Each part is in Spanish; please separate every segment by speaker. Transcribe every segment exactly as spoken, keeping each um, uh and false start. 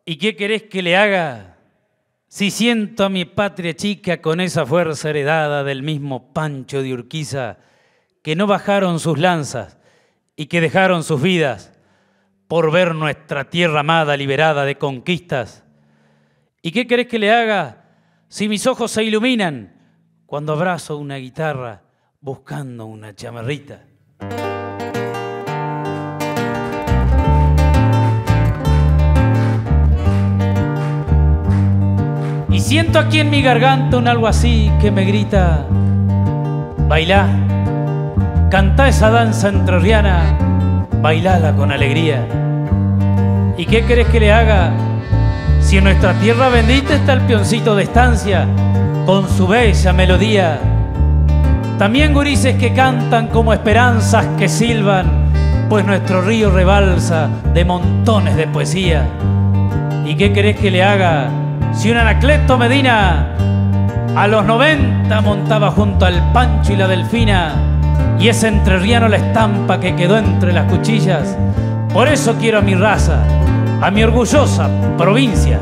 Speaker 1: ¿Y qué querés que le haga si siento a mi patria chica con esa fuerza heredada del mismo Pancho de Urquiza, que no bajaron sus lanzas y que dejaron sus vidas por ver nuestra tierra amada liberada de conquistas? ¿Y qué querés que le haga si mis ojos se iluminan cuando abrazo una guitarra buscando una chamarrita? Y siento aquí en mi garganta un algo así que me grita: bailá, cantá esa danza entrerriana, bailala con alegría. ¿Y qué querés que le haga si en nuestra tierra bendita está el peoncito de estancia con su bella melodía? También gurises que cantan como esperanzas que silban, pues nuestro río rebalsa de montones de poesía. ¿Y qué querés que le haga si un Anacleto Medina a los noventa montaba junto al Pancho y la Delfina, y ese entrerriano la estampa que quedó entre las cuchillas? Por eso quiero a mi raza, a mi orgullosa provincia.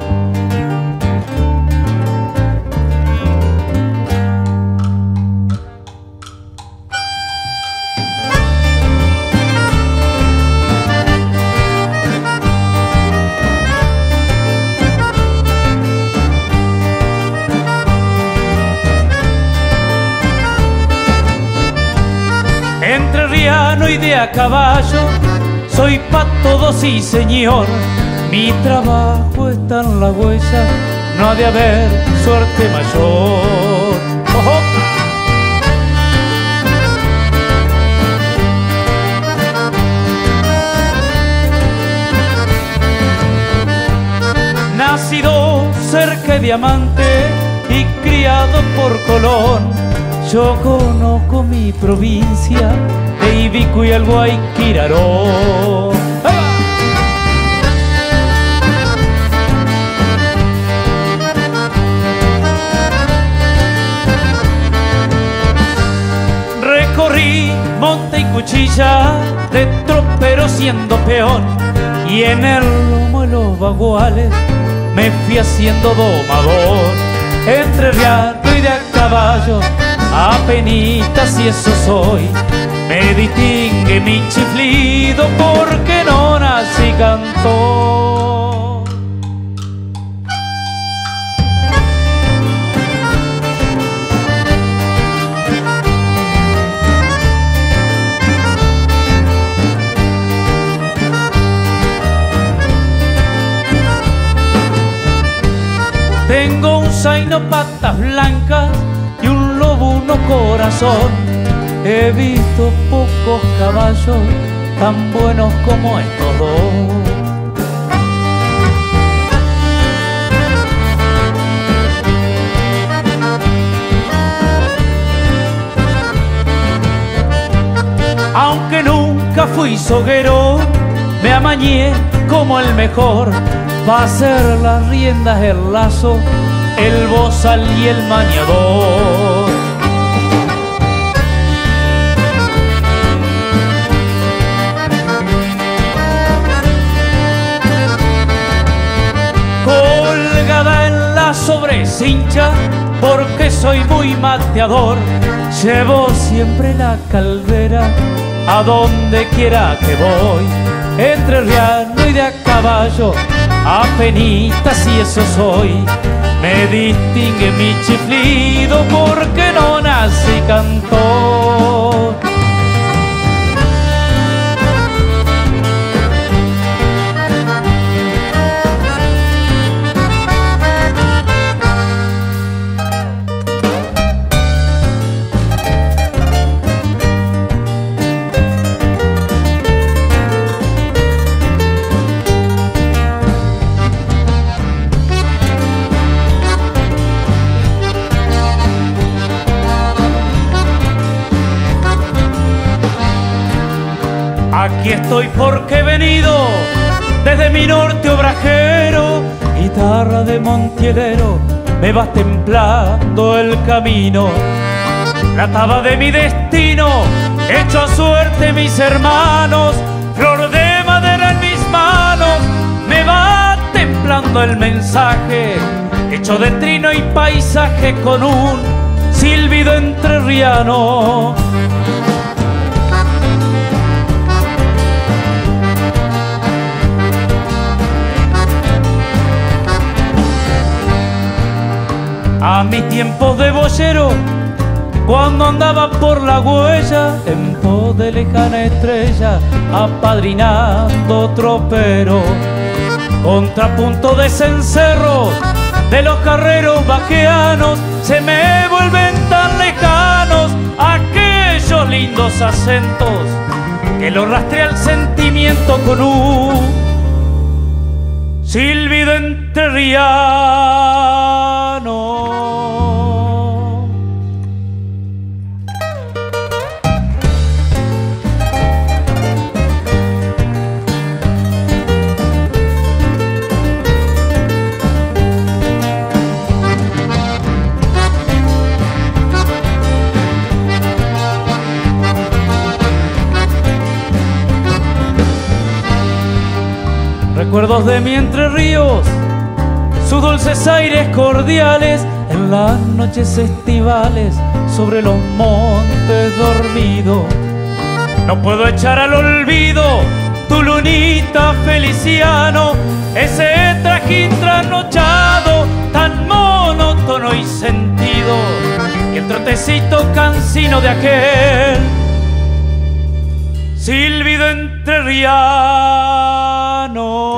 Speaker 1: Entrerriano y de a caballo, soy pa' todos, sí señor. Mi trabajo está en la huella, no ha de haber suerte mayor. ¡Ojo! Nacido cerca de Diamante y criado por Colón, yo conozco mi provincia de Ibico y el Guayquiraró. Recorrí monte y cuchilla de tropero siendo peón, y en el lomo de los baguales me fui haciendo domador. Entrerriano y de a caballo, apenitas y eso soy, me distingue mi chiflido porque no nací cantor. Tengo un zaino patas blancas y un lobuno corazón. He visto pocos caballos tan buenos como estos dos. Aunque nunca fui soguero, me amañé como el mejor pa' hacer las riendas, el lazo, el bozal y el maniador. Colgada en la sobrecincha, porque soy muy mateador, llevo siempre la caldera a donde quiera que voy. Entrerriano y de a caballo, apenitas y eso soy, me distingue mi chiflido porque no nací cantor. Aquí estoy porque he venido desde mi norte obrajero, guitarra de montielero, me vas templando el camino. La taba de mi destino, hecho a suerte mis hermanos, flor de madera en mis manos, me va templando llevando el mensaje hecho de trino y paisaje con un silbido entrerriano. A mi tiempo de boyero, cuando andaba por la huella, en pos de lejana estrella, apadrinando tropero, contrapunto de cencerros de los carreros vaqueanos, se me vuelven tan lejanos aquellos lindos acentos que los rastrea el sentimiento con un silbido entrerriano. Recuerdos de mi Entre Ríos, sus dulces aires cordiales, en las noches estivales, sobre los montes dormido. No puedo echar al olvido tu lunita Feliciano, ese trajín trasnochado, tan monótono y sentido, y el trotecito cansino de aquel silbido entrerriano.